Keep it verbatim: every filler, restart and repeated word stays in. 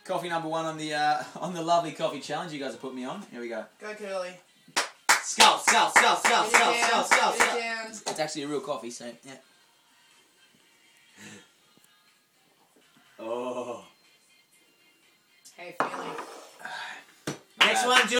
Coffee number one on the uh, on the lovely coffee challenge you guys have put me on. Here we go. Go, Kerley. Skull, skull, skull, skull, Get it skull, down, skull, skull, get it skull. down. It's actually a real coffee, so yeah. Oh. How you feeling? Next one,